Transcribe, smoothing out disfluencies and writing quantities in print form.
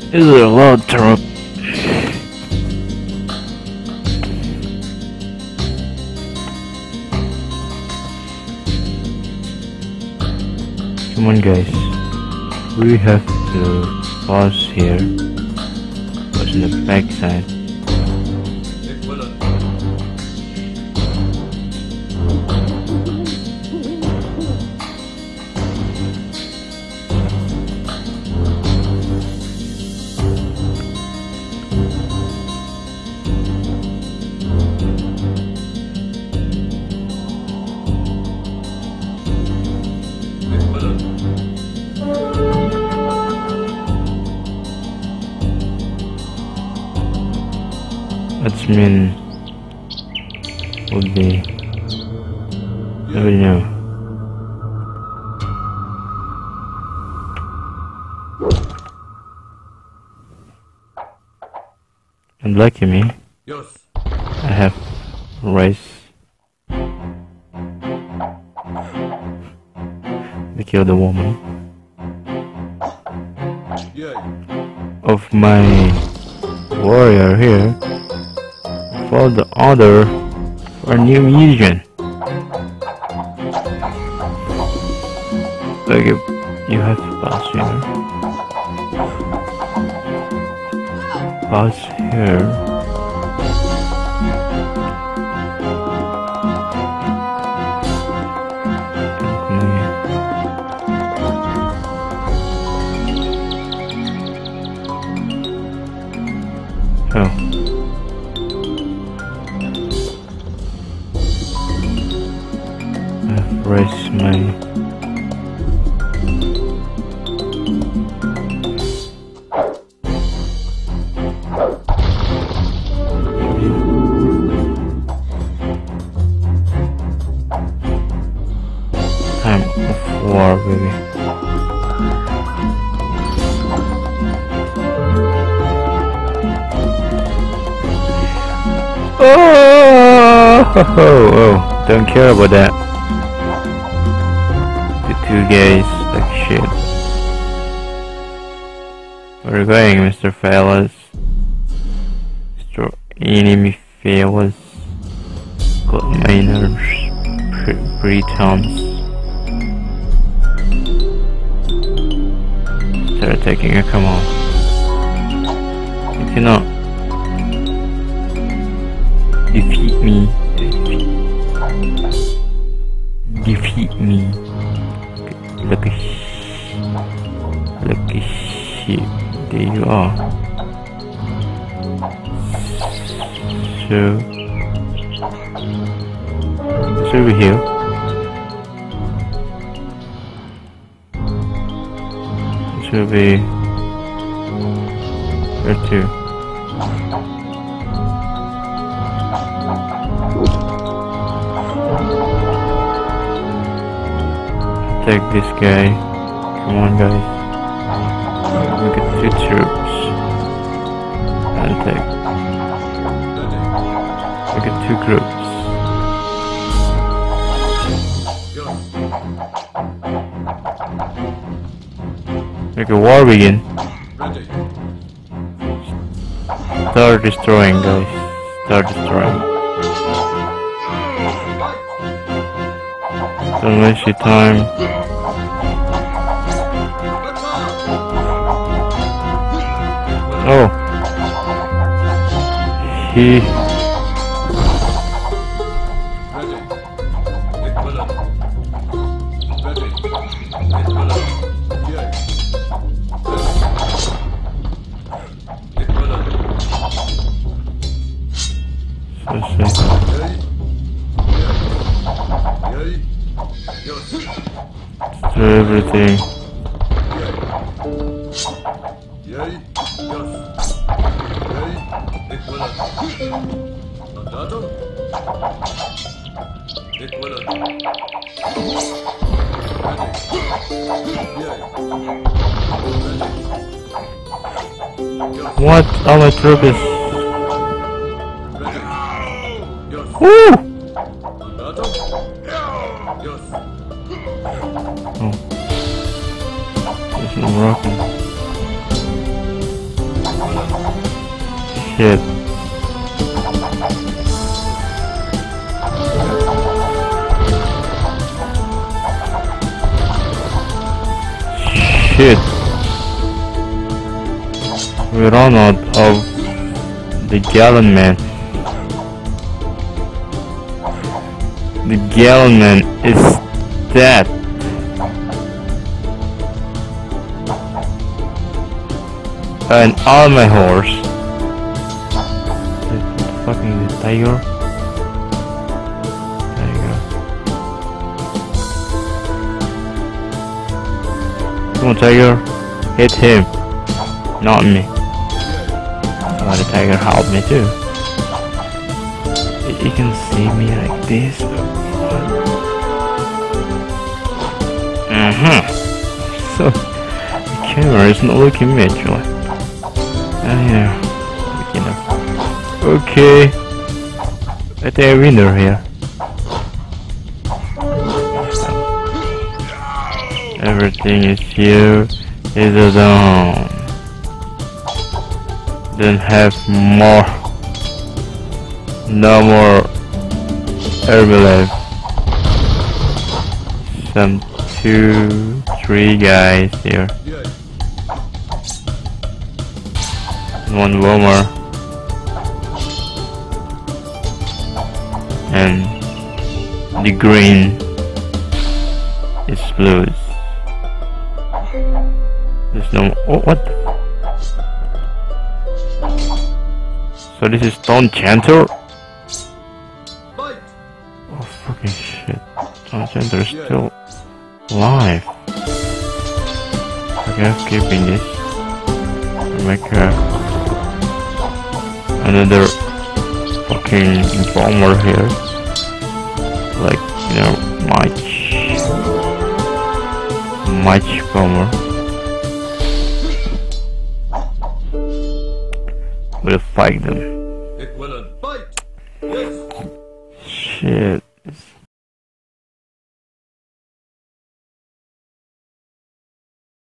Is it a loud truck? Come on guys, we have to pause here, pause in the back side. Admin would be, I don't know. And lucky me, Yes. I have rice to kill the woman Yeah. of my warrior here. For the order for a new mission. Like you have to pass here. Pass here. Oh. Raise my time of war, baby. Oh, don't care about that. Two guys like shit. Where are you going, Mr. Fellas? Mr. Enemy Fellas. Got my nerves. Britons. Start attacking her, come on. You cannot defeat me. Defeat me. Lucky shit, there you are. So it's over here. It will be where to? Take this guy. Come on guys. We got 2 troops. And take. We got 2 groups. Make a war begin. Start destroying guys. Start destroying. Don't waste your time. Oh, he. Do everything. What? All my troop is... Woo! Oh. There's no rocket. Shit. Shit. We run out of the gallon man. The gallon man is dead. And all my horse. Fucking the tiger. There you go. Come on, tiger. Hit him. Not me. Oh, the tiger helped me too. You can see me like this. So the camera is not looking at me actually. Yeah. Okay. I think a winner here. Everything is here. Is a zone. Don't have more. No more Herbalife. Some 2, 3 guys here. One warmer. And the green is blues. There's no. Oh, what? So this is Stone Chanter? Oh, fucking shit. Stone Chanter is still alive. Okay, I'm keeping this. Make another fucking bomber here. Like, you know, much bomber. We'll fight them. It will bite. Yes. Shit.